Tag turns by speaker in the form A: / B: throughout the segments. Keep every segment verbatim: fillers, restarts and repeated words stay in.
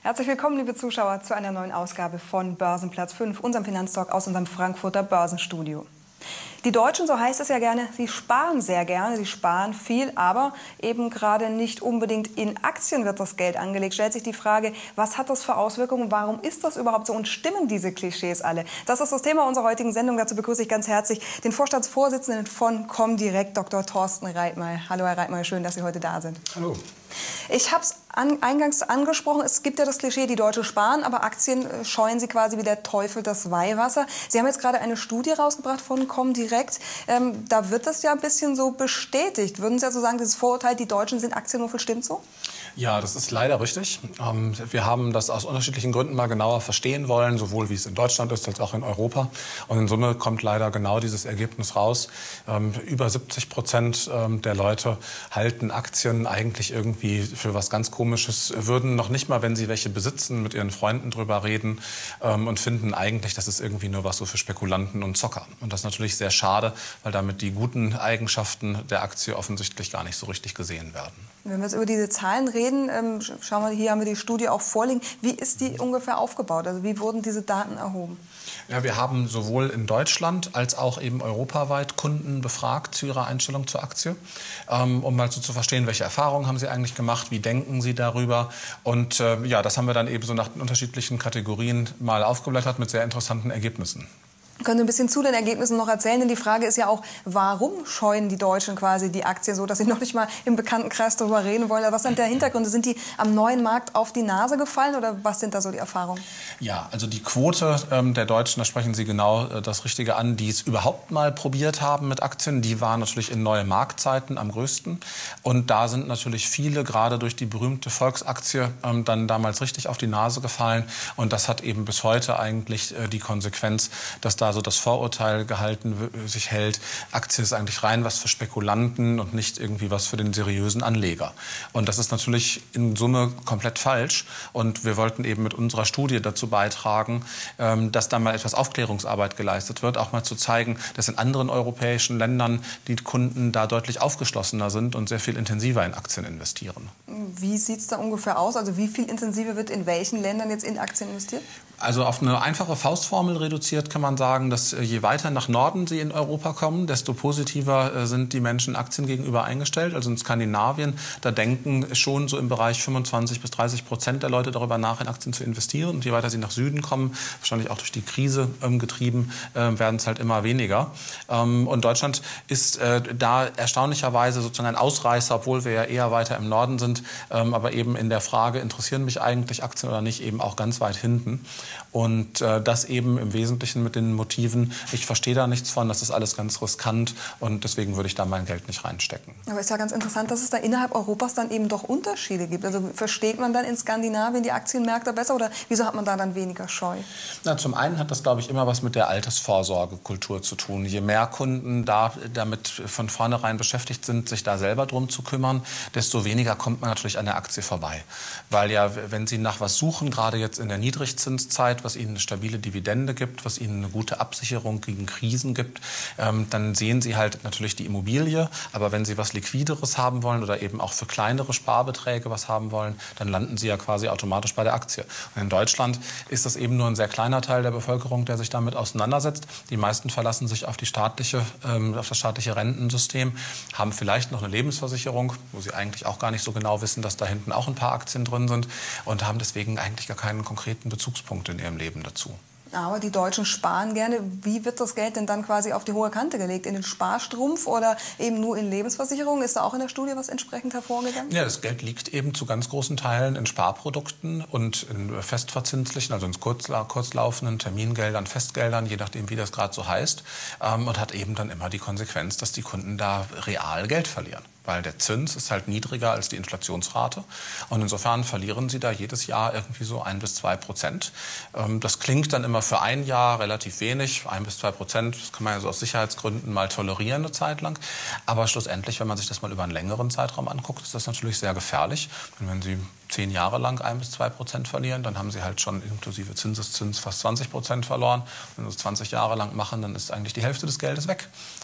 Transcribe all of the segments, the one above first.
A: Herzlich willkommen, liebe Zuschauer, zu einer neuen Ausgabe von Börsenplatz fünf, unserem Finanztalk aus unserem Frankfurter Börsenstudio. Die Deutschen, so heißt es ja gerne, sie sparen sehr gerne, sie sparen viel, aber eben gerade nicht unbedingt in Aktien wird das Geld angelegt. Stellt sich die Frage, was hat das für Auswirkungen, warum ist das überhaupt so und stimmen diese Klischees alle? Das ist das Thema unserer heutigen Sendung. Dazu begrüße ich ganz herzlich den Vorstandsvorsitzenden von Comdirect, Doktor Thorsten Reitmeier. Hallo Herr Reitmeier, schön, dass Sie heute da sind.
B: Hallo.
A: Ich habe es an, eingangs angesprochen, es gibt ja das Klischee, die Deutschen sparen, aber Aktien äh, scheuen sie quasi wie der Teufel das Weihwasser. Sie haben jetzt gerade eine Studie rausgebracht von Comdirect. Ähm, da wird das ja ein bisschen so bestätigt. Würden Sie also sagen, dieses Vorurteil, die Deutschen sind Aktienmuffel, stimmt so?
B: Ja, das ist leider richtig. Wir haben das aus unterschiedlichen Gründen mal genauer verstehen wollen, sowohl wie es in Deutschland ist als auch in Europa. Und in Summe kommt leider genau dieses Ergebnis raus. Über siebzig Prozent der Leute halten Aktien eigentlich irgendwie für was ganz Komisches, würden noch nicht mal, wenn sie welche besitzen, mit ihren Freunden drüber reden und finden eigentlich, das ist irgendwie nur was so für Spekulanten und Zocker. Und das ist natürlich sehr schade, weil damit die guten Eigenschaften der Aktie offensichtlich gar nicht so richtig gesehen werden.
A: Wenn wir jetzt über diese Zahlen reden, ähm, schauen wir, hier haben wir die Studie auch vorliegen. Wie ist die ungefähr aufgebaut? Also wie wurden diese Daten erhoben?
B: Ja, wir haben sowohl in Deutschland als auch eben europaweit Kunden befragt zu ihrer Einstellung zur Aktie, ähm, um mal so zu verstehen, welche Erfahrungen haben sie eigentlich gemacht, wie denken sie darüber. Und äh, ja, das haben wir dann eben so nach den unterschiedlichen Kategorien mal aufgeblättert mit sehr interessanten Ergebnissen.
A: Können Sie ein bisschen zu den Ergebnissen noch erzählen? Denn die Frage ist ja auch, warum scheuen die Deutschen quasi die Aktie so, dass sie noch nicht mal im Bekanntenkreis darüber reden wollen? Was sind der Hintergründe? Sind die am neuen Markt auf die Nase gefallen oder was sind da so die Erfahrungen?
B: Ja, also die Quote ähm, der Deutschen, da sprechen Sie genau äh, das Richtige an, die es überhaupt mal probiert haben mit Aktien, die waren natürlich in neue Marktzeiten am größten. Und da sind natürlich viele, gerade durch die berühmte Volksaktie, ähm, dann damals richtig auf die Nase gefallen. Und das hat eben bis heute eigentlich äh, die Konsequenz, dass da also das Vorurteil gehalten sich hält, Aktie ist eigentlich rein was für Spekulanten und nicht irgendwie was für den seriösen Anleger. Und das ist natürlich in Summe komplett falsch. Und wir wollten eben mit unserer Studie dazu beitragen, dass da mal etwas Aufklärungsarbeit geleistet wird, auch mal zu zeigen, dass in anderen europäischen Ländern die Kunden da deutlich aufgeschlossener sind und sehr viel intensiver in Aktien investieren.
A: Wie sieht es da ungefähr aus? Also wie viel intensiver wird in welchen Ländern jetzt in Aktien investiert?
B: Also auf eine einfache Faustformel reduziert kann man sagen, dass je weiter nach Norden sie in Europa kommen, desto positiver sind die Menschen Aktien gegenüber eingestellt. Also in Skandinavien, da denken schon so im Bereich fünfundzwanzig bis dreißig Prozent der Leute darüber nach, in Aktien zu investieren. Und je weiter sie nach Süden kommen, wahrscheinlich auch durch die Krise ähm, getrieben, äh, werden es halt immer weniger. Ähm, und Deutschland ist äh, da erstaunlicherweise sozusagen ein Ausreißer, obwohl wir ja eher weiter im Norden sind. Ähm, aber eben in der Frage, interessieren mich eigentlich Aktien oder nicht, eben auch ganz weit hinten. Und äh, das eben im Wesentlichen mit den Motiven, ich verstehe da nichts von, das ist alles ganz riskant und deswegen würde ich da mein Geld nicht reinstecken.
A: Aber es ist ja ganz interessant, dass es da innerhalb Europas dann eben doch Unterschiede gibt. Also versteht man dann in Skandinavien die Aktienmärkte besser oder wieso hat man da dann weniger Scheu?
B: Na, zum einen hat das, glaube ich, immer was mit der Altersvorsorgekultur zu tun. Je mehr Kunden da damit von vornherein beschäftigt sind, sich da selber drum zu kümmern, desto weniger kommt man natürlich an der Aktie vorbei. Weil ja, wenn Sie nach was suchen, gerade jetzt in der Niedrigzinszeit, was Ihnen eine stabile Dividende gibt, was Ihnen eine gute Absicherung gegen Krisen gibt, ähm, dann sehen Sie halt natürlich die Immobilie. Aber wenn Sie was Liquideres haben wollen oder eben auch für kleinere Sparbeträge was haben wollen, dann landen Sie ja quasi automatisch bei der Aktie. Und in Deutschland ist das eben nur ein sehr kleiner Teil der Bevölkerung, der sich damit auseinandersetzt. Die meisten verlassen sich auf, die staatliche, ähm, auf das staatliche Rentensystem, haben vielleicht noch eine Lebensversicherung, wo sie eigentlich auch gar nicht so genau wissen, dass da hinten auch ein paar Aktien drin sind und haben deswegen eigentlich gar keinen konkreten Bezugspunkt in ihrem Leben dazu.
A: Aber die Deutschen sparen gerne. Wie wird das Geld denn dann quasi auf die hohe Kante gelegt? In den Sparstrumpf oder eben nur in Lebensversicherungen? Ist da auch in der Studie was entsprechend hervorgegangen?
B: Ja, das Geld liegt eben zu ganz großen Teilen in Sparprodukten und in festverzinslichen, also in kurzla kurzlaufenden Termingeldern, Festgeldern, je nachdem, wie das gerade so heißt. Ähm, und hat eben dann immer die Konsequenz, dass die Kunden da real Geld verlieren. Weil der Zins ist halt niedriger als die Inflationsrate. Und insofern verlieren sie da jedes Jahr irgendwie so ein bis zwei Prozent. Das klingt dann immer für ein Jahr relativ wenig, ein bis zwei Prozent. Das kann man ja so aus Sicherheitsgründen mal tolerieren eine Zeit lang. Aber schlussendlich, wenn man sich das mal über einen längeren Zeitraum anguckt, ist das natürlich sehr gefährlich. Und wenn Sie zehn Jahre lang ein bis zwei Prozent verlieren, dann haben Sie halt schon inklusive Zinseszins fast zwanzig Prozent verloren. Wenn Sie das zwanzig Jahre lang machen, dann ist eigentlich die Hälfte des Geldes weg.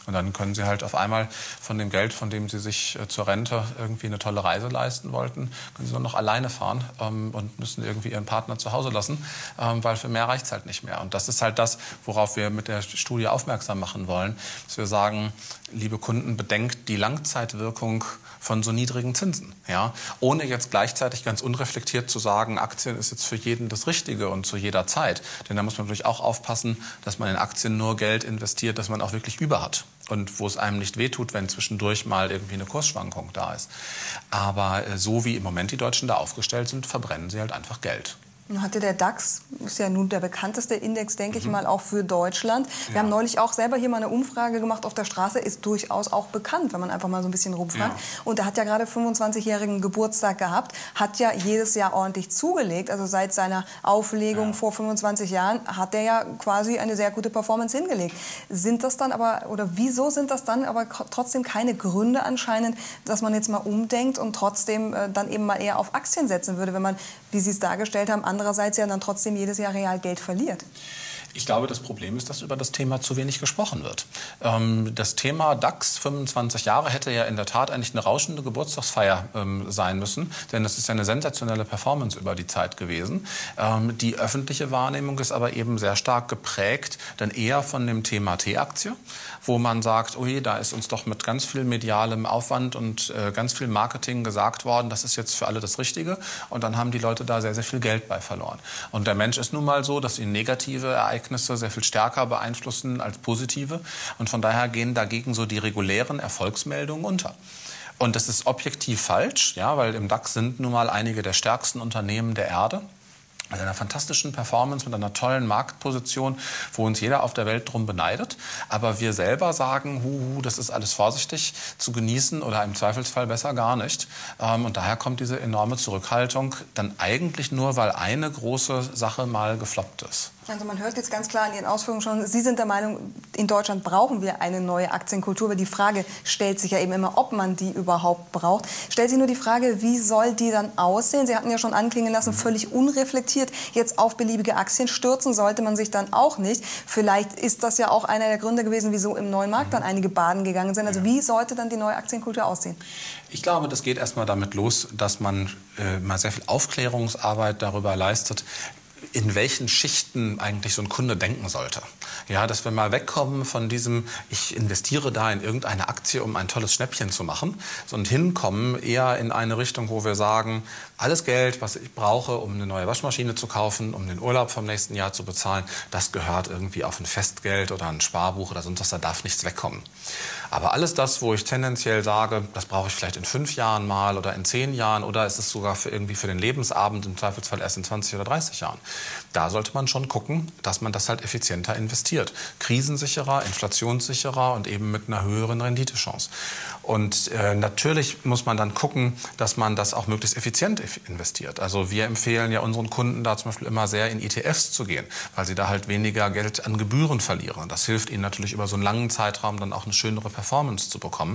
B: Und dann können sie halt auf einmal von dem Geld, von dem sie sich äh, zur Rente irgendwie eine tolle Reise leisten wollten, können sie nur noch alleine fahren ähm, und müssen irgendwie ihren Partner zu Hause lassen, ähm, weil für mehr reicht es halt nicht mehr. Und das ist halt das, worauf wir mit der Studie aufmerksam machen wollen, dass wir sagen, liebe Kunden, bedenkt die Langzeitwirkung von so niedrigen Zinsen. Ja? Ohne jetzt gleichzeitig ganz unreflektiert zu sagen, Aktien ist jetzt für jeden das Richtige und zu jeder Zeit. Denn da muss man natürlich auch aufpassen, dass man in Aktien nur Geld investiert, das man auch wirklich über hat. Und wo es einem nicht wehtut, wenn zwischendurch mal irgendwie eine Kursschwankung da ist. Aber so wie im Moment die Deutschen da aufgestellt sind, verbrennen sie halt einfach Geld.
A: Hatte der DAX, ist ja nun der bekannteste Index, denke ich mal, auch für Deutschland. Wir ja. haben neulich auch selber hier mal eine Umfrage gemacht auf der Straße, ist durchaus auch bekannt, wenn man einfach mal so ein bisschen rumfragt. Ja. Und er hat ja gerade fünfundzwanzigjährigen Geburtstag gehabt, hat ja jedes Jahr ordentlich zugelegt. Also seit seiner Auflegung ja. vor fünfundzwanzig Jahren hat er ja quasi eine sehr gute Performance hingelegt. Sind das dann aber, oder wieso sind das dann aber trotzdem keine Gründe anscheinend, dass man jetzt mal umdenkt und trotzdem äh, dann eben mal eher auf Aktien setzen würde, wenn man, wie Sie es dargestellt haben, andererseits ja dann trotzdem jedes Jahr real Geld verliert?
B: Ich glaube, das Problem ist, dass über das Thema zu wenig gesprochen wird. Ähm, das Thema DAX fünfundzwanzig Jahre hätte ja in der Tat eigentlich eine rauschende Geburtstagsfeier ähm, sein müssen, denn das ist ja eine sensationelle Performance über die Zeit gewesen. Ähm, die öffentliche Wahrnehmung ist aber eben sehr stark geprägt, dann eher von dem Thema T-Aktie, wo man sagt, ui, da ist uns doch mit ganz viel medialem Aufwand und äh, ganz viel Marketing gesagt worden, das ist jetzt für alle das Richtige. Und dann haben die Leute da sehr, sehr viel Geld bei verloren. Und der Mensch ist nun mal so, dass ihn negative Ereignisse sehr viel stärker beeinflussen als positive. Und von daher gehen dagegen so die regulären Erfolgsmeldungen unter. Und das ist objektiv falsch, ja, weil im DAX sind nun mal einige der stärksten Unternehmen der Erde. Mit einer fantastischen Performance, mit einer tollen Marktposition, wo uns jeder auf der Welt drum beneidet. Aber wir selber sagen, hu, hu, das ist alles vorsichtig zu genießen oder im Zweifelsfall besser gar nicht. Und daher kommt diese enorme Zurückhaltung dann eigentlich nur, weil eine große Sache mal gefloppt ist.
A: Also man hört jetzt ganz klar in Ihren Ausführungen schon, Sie sind der Meinung, in Deutschland brauchen wir eine neue Aktienkultur. Aber die Frage stellt sich ja eben immer, ob man die überhaupt braucht. Stellt sich nur die Frage, wie soll die dann aussehen? Sie hatten ja schon anklingen lassen, völlig unreflektiert jetzt auf beliebige Aktien stürzen sollte man sich dann auch nicht. Vielleicht ist das ja auch einer der Gründe gewesen, wieso im neuen Markt dann einige baden gegangen sind. Also wie sollte dann die neue Aktienkultur aussehen?
B: Ich glaube, das geht erst mal damit los, dass man äh, mal sehr viel Aufklärungsarbeit darüber leistet, in welchen Schichten eigentlich so ein Kunde denken sollte. Ja, dass wir mal wegkommen von diesem, ich investiere da in irgendeine Aktie, um ein tolles Schnäppchen zu machen, sondern hinkommen eher in eine Richtung, wo wir sagen, alles Geld, was ich brauche, um eine neue Waschmaschine zu kaufen, um den Urlaub vom nächsten Jahr zu bezahlen, das gehört irgendwie auf ein Festgeld oder ein Sparbuch oder sonst was, da darf nichts wegkommen. Aber alles das, wo ich tendenziell sage, das brauche ich vielleicht in fünf Jahren mal oder in zehn Jahren oder ist es sogar für irgendwie für den Lebensabend im Zweifelsfall erst in zwanzig oder dreißig Jahren. Da sollte man schon gucken, dass man das halt effizienter investiert. Krisensicherer, inflationssicherer und eben mit einer höheren Renditechance. Und äh, natürlich muss man dann gucken, dass man das auch möglichst effizient investiert. Also wir empfehlen ja unseren Kunden da zum Beispiel immer sehr in E T Fs zu gehen, weil sie da halt weniger Geld an Gebühren verlieren. Das hilft ihnen natürlich über so einen langen Zeitraum dann auch eine schönere Performance zu bekommen.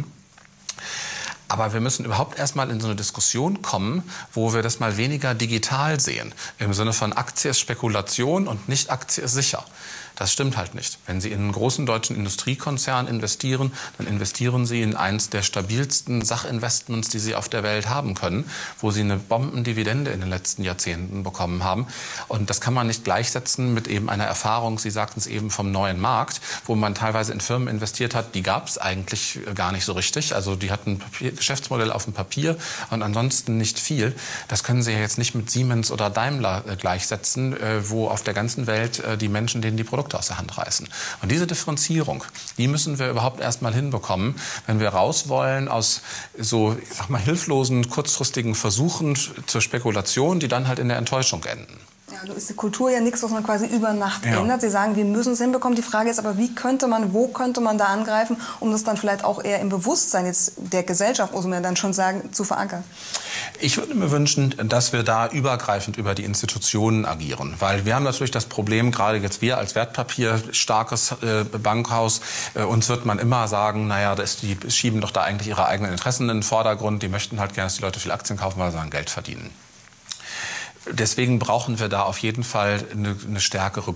B: Aber wir müssen überhaupt erstmal in so eine Diskussion kommen, wo wir das mal weniger digital sehen. Im Sinne von Aktie ist Spekulation und nicht Aktie ist sicher. Das stimmt halt nicht. Wenn Sie in einen großen deutschen Industriekonzern investieren, dann investieren Sie in eines der stabilsten Sachinvestments, die Sie auf der Welt haben können, wo Sie eine Bombendividende in den letzten Jahrzehnten bekommen haben. Und das kann man nicht gleichsetzen mit eben einer Erfahrung, Sie sagten es eben, vom neuen Markt, wo man teilweise in Firmen investiert hat, die gab es eigentlich gar nicht so richtig. Also die hatten ein Papier, Geschäftsmodell auf dem Papier und ansonsten nicht viel. Das können Sie ja jetzt nicht mit Siemens oder Daimler äh, gleichsetzen, äh, wo auf der ganzen Welt äh, die Menschen denen die Produkte aus der Hand reißen. Und diese Differenzierung, die müssen wir überhaupt erstmal hinbekommen, wenn wir raus wollen aus so, ich sag mal, hilflosen, kurzfristigen Versuchen zur Spekulation, die dann halt in der Enttäuschung enden.
A: Ja, also ist die Kultur ja nichts, was man quasi über Nacht
B: ja.
A: ändert. Sie sagen, wir müssen es hinbekommen. Die Frage ist aber, wie könnte man, wo könnte man da angreifen, um das dann vielleicht auch eher im Bewusstsein jetzt der Gesellschaft, muss man ja dann schon sagen, zu verankern?
B: Ich würde mir wünschen, dass wir da übergreifend über die Institutionen agieren. Weil wir haben natürlich das Problem, gerade jetzt wir als wertpapierstarkes äh, Bankhaus, äh, uns wird man immer sagen, naja, das, die schieben doch da eigentlich ihre eigenen Interessen in den Vordergrund. Die möchten halt gerne, dass die Leute viel Aktien kaufen, weil sie dann Geld verdienen. Deswegen brauchen wir da auf jeden Fall eine, eine stärkere Gruppe,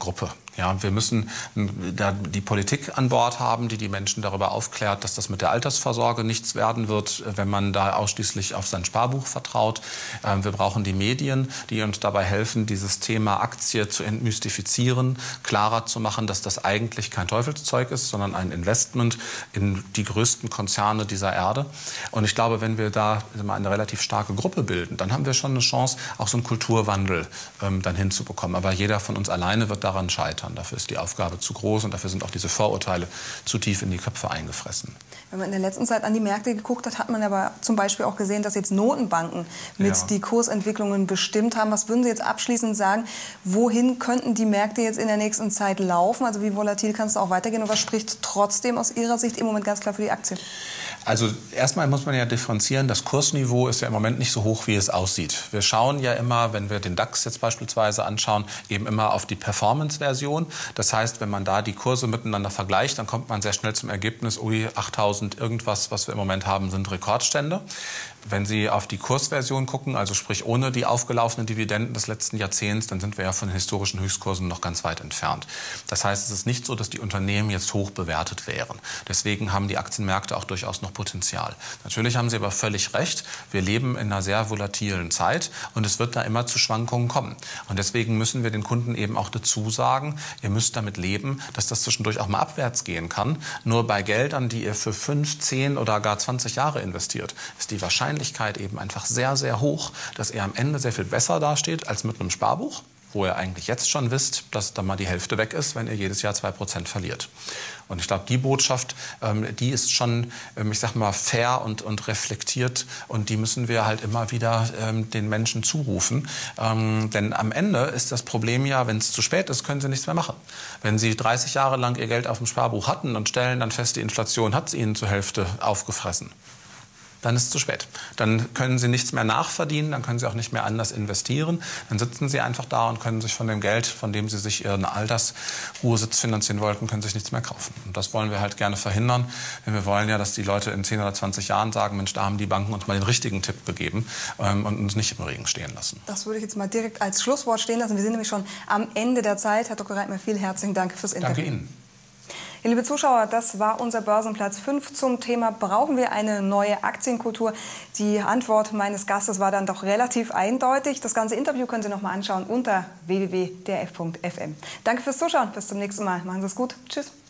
B: Ja, wir müssen da die Politik an Bord haben, die die Menschen darüber aufklärt, dass das mit der Altersvorsorge nichts werden wird, wenn man da ausschließlich auf sein Sparbuch vertraut. Wir brauchen die Medien, die uns dabei helfen, dieses Thema Aktie zu entmystifizieren, klarer zu machen, dass das eigentlich kein Teufelszeug ist, sondern ein Investment in die größten Konzerne dieser Erde. Und ich glaube, wenn wir da eine relativ starke Gruppe bilden, dann haben wir schon eine Chance, auch so einen Kulturwandel ähm, dann hinzubekommen. Aber jeder von uns alleine wird daran scheitern. Dafür ist die Aufgabe zu groß und dafür sind auch diese Vorurteile zu tief in die Köpfe eingefressen.
A: Wenn man in der letzten Zeit an die Märkte geguckt hat, hat man aber zum Beispiel auch gesehen, dass jetzt Notenbanken mit
B: Ja.
A: die Kursentwicklungen bestimmt haben. Was würden Sie jetzt abschließend sagen, wohin könnten die Märkte jetzt in der nächsten Zeit laufen? Also wie volatil kann es auch weitergehen und was spricht trotzdem aus Ihrer Sicht im Moment ganz klar für die Aktie?
B: Also erstmal muss man ja differenzieren, das Kursniveau ist ja im Moment nicht so hoch, wie es aussieht. Wir schauen ja immer, wenn wir den DAX jetzt beispielsweise anschauen, eben immer auf die Performance-Version. Das heißt, wenn man da die Kurse miteinander vergleicht, dann kommt man sehr schnell zum Ergebnis, ui, achttausend irgendwas, was wir im Moment haben, sind Rekordstände. Wenn Sie auf die Kursversion gucken, also sprich ohne die aufgelaufenen Dividenden des letzten Jahrzehnts, dann sind wir ja von den historischen Höchstkursen noch ganz weit entfernt. Das heißt, es ist nicht so, dass die Unternehmen jetzt hoch bewertet wären. Deswegen haben die Aktienmärkte auch durchaus noch Potenzial. Natürlich haben Sie aber völlig recht, wir leben in einer sehr volatilen Zeit und es wird da immer zu Schwankungen kommen. Und deswegen müssen wir den Kunden eben auch dazu sagen, ihr müsst damit leben, dass das zwischendurch auch mal abwärts gehen kann. Nur bei Geldern, die ihr für fünf, zehn oder gar zwanzig Jahre investiert, ist die Wahrscheinlichkeit eben einfach sehr, sehr hoch, dass er am Ende sehr viel besser dasteht als mit einem Sparbuch, wo ihr eigentlich jetzt schon wisst, dass dann mal die Hälfte weg ist, wenn ihr jedes Jahr zwei Prozent verliert. Und ich glaube, die Botschaft, ähm, die ist schon, ähm, ich sag mal, fair und, und reflektiert und die müssen wir halt immer wieder ähm, den Menschen zurufen. Ähm, denn am Ende ist das Problem ja, wenn es zu spät ist, können sie nichts mehr machen. Wenn sie dreißig Jahre lang ihr Geld auf dem Sparbuch hatten und stellen dann fest, die Inflation hat es ihnen zur Hälfte aufgefressen, dann ist es zu spät. Dann können Sie nichts mehr nachverdienen, dann können Sie auch nicht mehr anders investieren. Dann sitzen Sie einfach da und können sich von dem Geld, von dem Sie sich Ihren Altersruhesitz finanzieren wollten, können sich nichts mehr kaufen. Und das wollen wir halt gerne verhindern, denn wir wollen ja, dass die Leute in zehn oder zwanzig Jahren sagen, Mensch, da haben die Banken uns mal den richtigen Tipp gegeben ähm, und uns nicht im Regen stehen lassen.
A: Das würde ich jetzt mal direkt als Schlusswort stehen lassen. Wir sind nämlich schon am Ende der Zeit. Herr Doktor Reitmeier, vielen herzlichen Dank fürs Interview.
B: Danke Ihnen.
A: Ja, liebe Zuschauer, das war unser Börsenplatz fünf zum Thema, brauchen wir eine neue Aktienkultur? Die Antwort meines Gastes war dann doch relativ eindeutig. Das ganze Interview können Sie noch mal anschauen unter w w w punkt d r f punkt f m. Danke fürs Zuschauen, bis zum nächsten Mal. Machen Sie es gut. Tschüss.